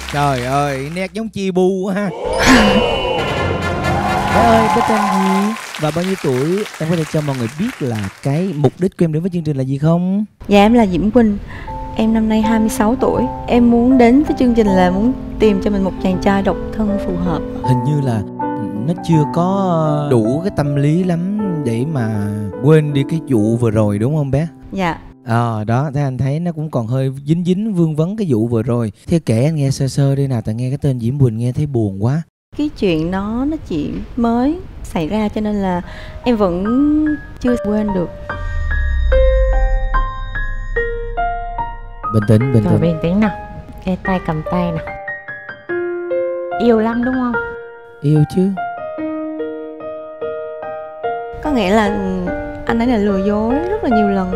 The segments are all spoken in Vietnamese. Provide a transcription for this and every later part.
Trời ơi, nét giống Chi Bu quá ha. Bé ơi, bé tên gì và bao nhiêu tuổi? Em có thể cho mọi người biết là cái mục đích của em đến với chương trình là gì không? Dạ em là Diễm Quỳnh. Em năm nay 26 tuổi. Em muốn đến với chương trình là muốn tìm cho mình một chàng trai độc thân phù hợp. Hình như là nó chưa có đủ cái tâm lý lắm để mà quên đi cái vụ vừa rồi đúng không bé? Dạ. Đó, thế anh thấy nó cũng còn hơi dính dính vương vấn cái vụ vừa rồi. Thế kể anh nghe sơ sơ đi nào, tại nghe cái tên Diễm Quỳnh nghe thấy buồn quá. Cái chuyện nó chỉ mới xảy ra cho nên là em vẫn chưa quên được. Bình tĩnh, bình Rồi tĩnh. bình tĩnh nào. Cái tay cầm tay nào. Yêu lắm đúng không? Yêu chứ. Có nghĩa là anh ấy là lừa dối rất là nhiều lần.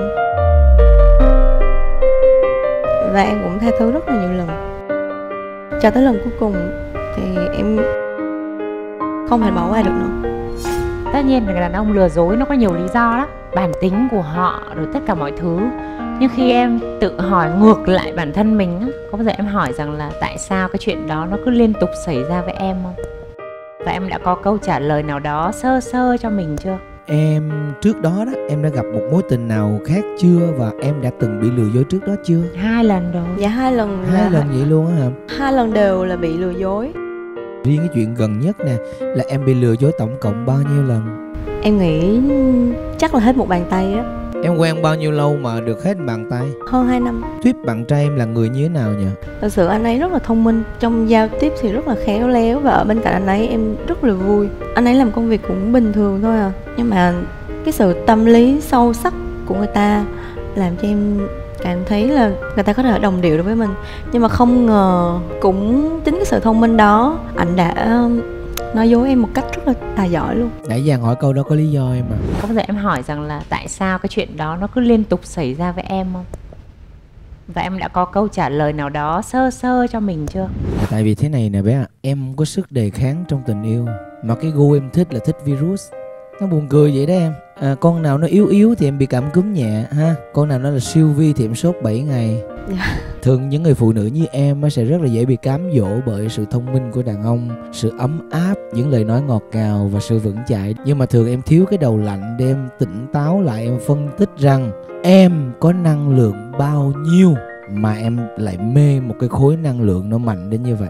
Và em cũng tha thứ rất là nhiều lần. Cho tới lần cuối cùng thì em không thể bỏ qua được nữa. Tất nhiên là đàn ông lừa dối nó có nhiều lý do lắm, bản tính của họ rồi tất cả mọi thứ. Nhưng khi em tự hỏi ngược lại bản thân mình á, có bao giờ em hỏi rằng là tại sao cái chuyện đó nó cứ liên tục xảy ra với em không? Và em đã có câu trả lời nào đó sơ sơ cho mình chưa? Em trước đó em đã gặp một mối tình nào khác chưa? Và em đã từng bị lừa dối trước đó chưa? 2 lần rồi. Dạ 2 lần. 2 lần vậy luôn á hả? 2 lần đều là bị lừa dối. Riêng cái chuyện gần nhất nè là em bị lừa dối tổng cộng bao nhiêu lần? Em nghĩ chắc là hết một bàn tay á. Em quen bao nhiêu lâu mà được hết bàn tay? Hơn 2 năm. Tuyếp bạn trai em là người như thế nào nhỉ? Thật sự anh ấy rất là thông minh, trong giao tiếp thì rất là khéo léo. Và ở bên cạnh anh ấy em rất là vui. Anh ấy làm công việc cũng bình thường thôi à, nhưng mà cái sự tâm lý sâu sắc của người ta làm cho em cảm thấy là người ta có thể đồng điệu được với mình. Nhưng mà không ngờ cũng chính cái sự thông minh đó, anh đã nói dối em một cách rất là tài giỏi luôn. Nãy giờ hỏi câu đó có lý do em mà. Có bao giờ em hỏi rằng là tại sao cái chuyện đó nó cứ liên tục xảy ra với em không? Và em đã có câu trả lời nào đó sơ sơ cho mình chưa? Tại vì thế này nè bé ạ, em không có sức đề kháng trong tình yêu. Mà cái gu em thích là thích virus. Nó buồn cười vậy đó em. Con nào nó yếu yếu thì em bị cảm cúm nhẹ ha. Con nào nó là siêu vi thì em sốt 7 ngày. Thường những người phụ nữ như em sẽ rất là dễ bị cám dỗ bởi sự thông minh của đàn ông, sự ấm áp, những lời nói ngọt ngào và sự vững chãi. Nhưng mà thường em thiếu cái đầu lạnh để em tỉnh táo lại, em phân tích rằng em có năng lượng bao nhiêu mà em lại mê một cái khối năng lượng nó mạnh đến như vậy.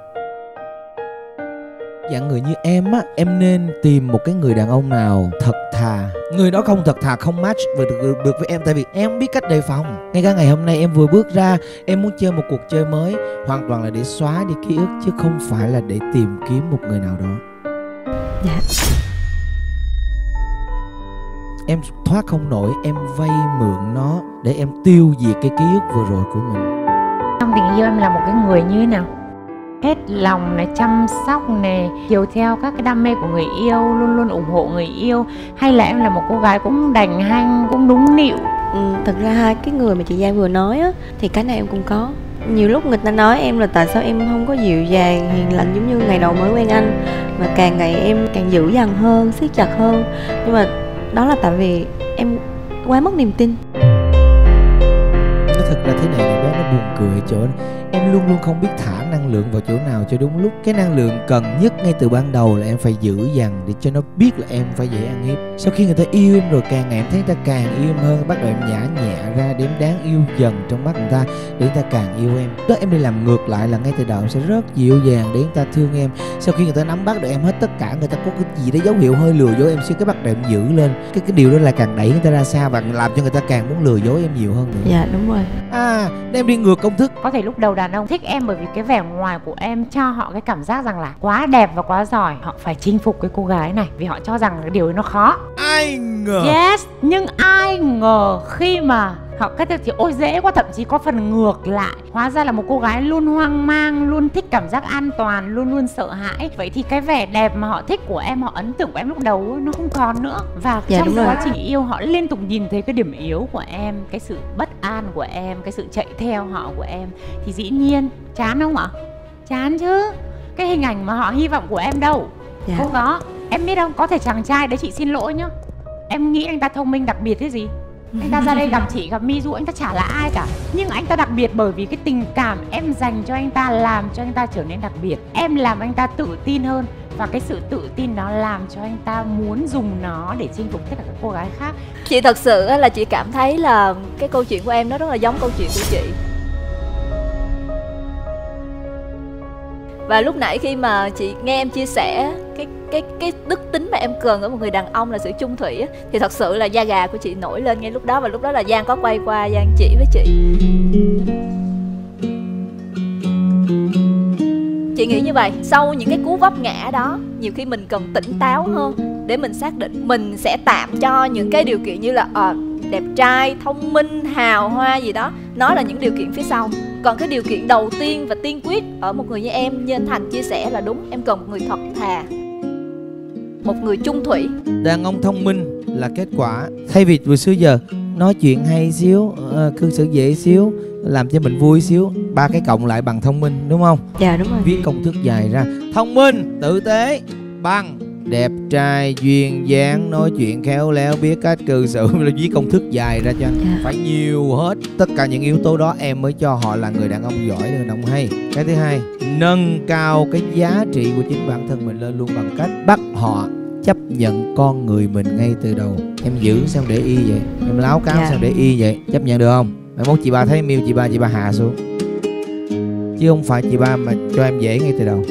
Dạng người như em á, em nên tìm một cái người đàn ông nào thật thà. Người đó không thật thà, không match được với em. Tại vì em không biết cách đề phòng. Ngay cả ngày hôm nay em vừa bước ra, em muốn chơi một cuộc chơi mới, hoàn toàn là để xóa đi ký ức, chứ không phải là để tìm kiếm một người nào đó. Dạ. Em thoát không nổi, em vay mượn nó để em tiêu diệt cái ký ức vừa rồi của mình. Trong tình yêu em là một cái người như thế nào? Hết lòng này, chăm sóc này, chiều theo các cái đam mê của người yêu, luôn luôn ủng hộ người yêu, hay là em là một cô gái cũng đành hanh, cũng nũng nịu? Thật ra hai cái người mà chị Giang vừa nói á, thì cái này em cũng có. Nhiều lúc người ta nói em là tại sao em không có dịu dàng, hiền lành giống như ngày đầu mới quen anh, mà càng ngày em càng dữ dằn hơn, siết chặt hơn. Nhưng mà đó là tại vì em quá mất niềm tin. Nó thật ra thế này bé, nó buồn cười ở chỗ em luôn luôn không biết thả năng lượng vào chỗ nào cho đúng lúc. Cái năng lượng cần nhất ngay từ ban đầu là em phải giữ dằn để cho nó biết là em phải dễ ăn hiếp. Sau khi người ta yêu em rồi, càng ngày em thấy người ta càng yêu em hơn, bắt đầu em nhả nhẹ ra để em đáng yêu dần trong mắt người ta, để người ta càng yêu em. Đó, em đi làm ngược lại là ngay từ đầu em sẽ rất dịu dàng để người ta thương em. Sau khi người ta nắm bắt được em hết tất cả, người ta có cái gì đấy dấu hiệu hơi lừa dối em xíu, cái bắt đầu em giữ lên. Cái điều đó là càng đẩy người ta ra xa và làm cho người ta càng muốn lừa dối em nhiều hơn nữa. Dạ đúng rồi. Để em đi ngược công thức. Có thể lúc đầu đàn ông thích em bởi vì cái vẻ ngoài của em cho họ cái cảm giác rằng là quá đẹp và quá giỏi, họ phải chinh phục cái cô gái này vì họ cho rằng cái điều ấy nó khó. Ai ngờ. Yes, nhưng ai ngờ khi mà họ kết thúc thì ôi dễ quá, thậm chí có phần ngược lại. Hóa ra là một cô gái luôn hoang mang, luôn thích cảm giác an toàn, luôn luôn sợ hãi. Vậy thì cái vẻ đẹp mà họ thích của em, họ ấn tượng của em lúc đầu nó không còn nữa. Và trong quá trình yêu họ liên tục nhìn thấy cái điểm yếu của em, cái sự bất an của em, cái sự chạy theo họ của em. Thì dĩ nhiên chán không ạ? Chán chứ. Cái hình ảnh mà họ hy vọng của em đâu. Không có. Em biết không, có thể chàng trai đấy, chị xin lỗi nhá, em nghĩ anh ta thông minh đặc biệt thế gì? Anh ta ra đây gặp chị, gặp Mi Du, anh ta chả là ai cả. Nhưng anh ta đặc biệt bởi vì cái tình cảm em dành cho anh ta làm cho anh ta trở nên đặc biệt. Em làm anh ta tự tin hơn. Và cái sự tự tin đó làm cho anh ta muốn dùng nó để chinh phục tất cả các cô gái khác. Chị thật sự là chị cảm thấy là cái câu chuyện của em nó rất là giống câu chuyện của chị. Và lúc nãy khi mà chị nghe em chia sẻ cái đức tính mà em cần ở một người đàn ông là sự chung thủy á, thì thật sự là da gà của chị nổi lên ngay lúc đó. Và lúc đó là Giang có quay qua Giang chỉ với chị. Chị nghĩ như vậy, sau những cái cú vấp ngã đó, nhiều khi mình cần tỉnh táo hơn để mình xác định. Mình sẽ tạm cho những cái điều kiện như là đẹp trai, thông minh, hào hoa gì đó, nó là những điều kiện phía sau. Còn cái điều kiện đầu tiên và tiên quyết ở một người như em, như anh Thành chia sẻ là đúng, em cần một người thật thà, một người chung thủy. Đàn ông thông minh là kết quả. Thay vì từ xưa giờ nói chuyện hay xíu, cư xử dễ xíu, làm cho mình vui xíu, ba cái cộng lại bằng thông minh, đúng không? Dạ đúng rồi. Viết công thức dài ra: thông minh, tử tế, bằng đẹp trai, duyên dáng, nói chuyện khéo léo, biết cách cư xử. Là viết công thức dài ra cho anh. Phải nhiều hết. Tất cả những yếu tố đó em mới cho họ là người đàn ông giỏi, người đàn ông hay. Cái thứ hai, nâng cao cái giá trị của chính bản thân mình lên luôn bằng cách bắt họ chấp nhận con người mình ngay từ đầu. Em giữ sao để y vậy? Em láo cáo sao để y vậy? Chấp nhận được không? Mai mốt chị ba thấy Miu, chị ba hạ xuống. Chứ không phải chị ba mà cho em dễ ngay từ đầu.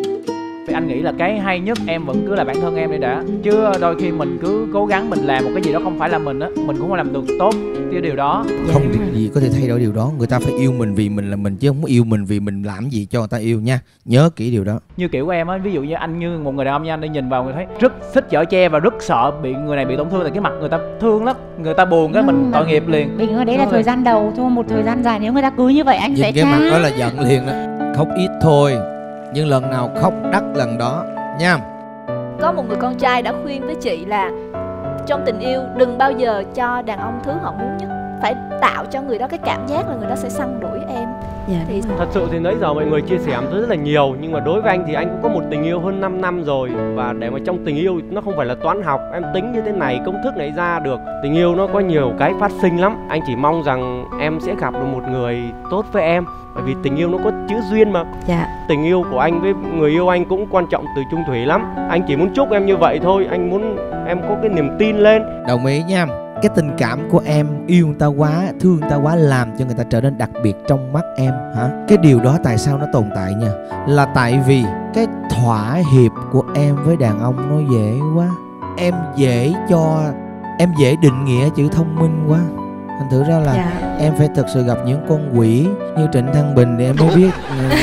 Anh nghĩ là cái hay nhất em vẫn cứ là bản thân em đi đã. Chứ đôi khi mình cứ cố gắng mình làm một cái gì đó không phải là mình á, mình cũng không làm được tốt cái điều đó. Không việc gì có thể thay đổi điều đó. Người ta phải yêu mình vì mình là mình, chứ không yêu mình vì mình làm gì cho người ta yêu nha. Nhớ kỹ điều đó. Như kiểu của em á, ví dụ như anh, như một người đàn ông nha, anh đi nhìn vào người thấy rất thích chở che và rất sợ bị người này bị tổn thương, thì cái mặt người ta thương lắm, người ta buồn cái mình tội nghiệp liền. Vì người đấy là thời gian đầu thôi, một thời gian dài nếu người ta cứ như vậy anh sẽ cái mặt đó là giận liền đó. Khóc ít thôi, nhưng lần nào khóc đắt lần đó nha. Có một người con trai đã khuyên với chị là trong tình yêu đừng bao giờ cho đàn ông thứ họ muốn nhất, phải tạo cho người đó cái cảm giác là người đó sẽ săn đuổi em. Thì thật sự thì nãy giờ mọi người chia sẻ rất là nhiều, nhưng mà đối với anh thì anh cũng có một tình yêu hơn 5 năm rồi. Và để mà trong tình yêu nó không phải là toán học em tính như thế này công thức này ra được. Tình yêu nó có nhiều cái phát sinh lắm. Anh chỉ mong rằng em sẽ gặp được một người tốt với em, bởi vì tình yêu nó có chữ duyên mà. Tình yêu của anh với người yêu anh cũng quan trọng từ chung thủy lắm. Anh chỉ muốn chúc em như vậy thôi. Anh muốn em có cái niềm tin lên. Đồng ý nha. Cái tình cảm của em, yêu người ta quá, thương người ta quá, làm cho người ta trở nên đặc biệt trong mắt em hả? Cái điều đó tại sao nó tồn tại nha? Là tại vì cái thỏa hiệp của em với đàn ông nó dễ quá. Em dễ định nghĩa chữ thông minh quá. Thành thử ra là em phải thực sự gặp những con quỷ như Trịnh Thăng Bình để em mới biết.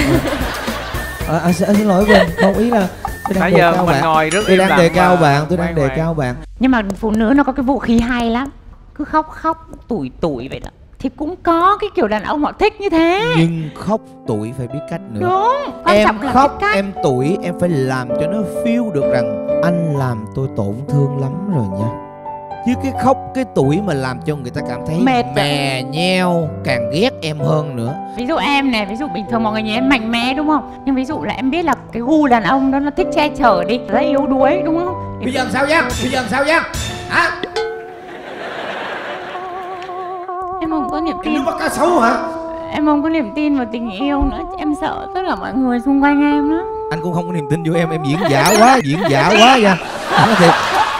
Xin lỗi Bình, không, ý là nãy giờ mình ngồi rất tôi đang đề cao bạn, tôi đang đề cao bạn. Nhưng mà phụ nữ nó có cái vũ khí hay lắm, cứ khóc tủi vậy đó, thì cũng có cái kiểu đàn ông họ thích như thế. Nhưng khóc tủi phải biết cách nữa. Đúng, quan em trọng là khóc cái cách. Em tủi em phải làm cho nó feel được rằng anh làm tôi tổn thương lắm rồi nha. Chứ cái khóc cái tủi mà làm cho người ta cảm thấy mệt, mè nheo, càng ghét em hơn nữa. Ví dụ em này, ví dụ bình thường mọi người nhìn em mạnh mẽ đúng không? Nhưng ví dụ là em biết là cái gu đàn ông đó nó thích che chở đi, rất yếu đuối đúng không? Bây giờ sao Giang? Hả? Em không có niềm tin. Nước mắt cá sấu hả? Em không có niềm tin vào tình yêu nữa. Em sợ tất cả mọi người xung quanh em đó. Anh cũng không có niềm tin vô em diễn giả quá nha. Nói thiệt.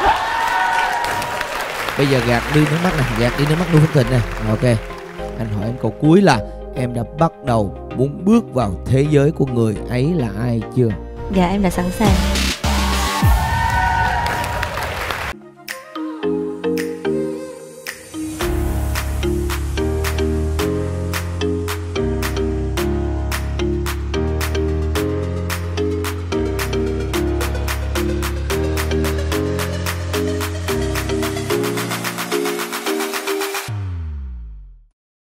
Bây giờ gạt đi nước mắt nè, gạt đi nước mắt nuôi Phấn Thịnh nè. Ok, anh hỏi em câu cuối là em đã bắt đầu muốn bước vào thế giới của người ấy là ai chưa? Dạ em đã sẵn sàng.